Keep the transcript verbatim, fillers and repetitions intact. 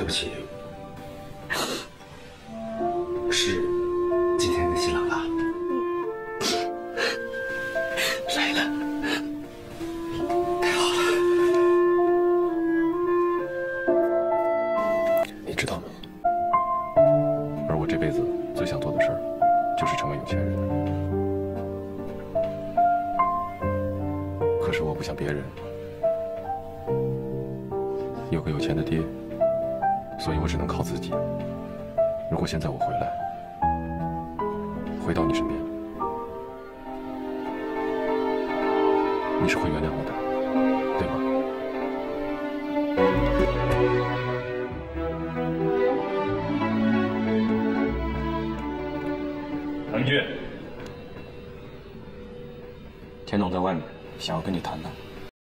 不起，是今天的新郎吧？来了，太好了！你知道吗？ 而我这辈子最想做的事儿，就是成为有钱人。可是我不像别人有个有钱的爹，所以我只能靠自己。如果现在我回来，回到你身边，你是会原谅我的，对吗？ 唐军， 田总在外面，想要跟你谈谈。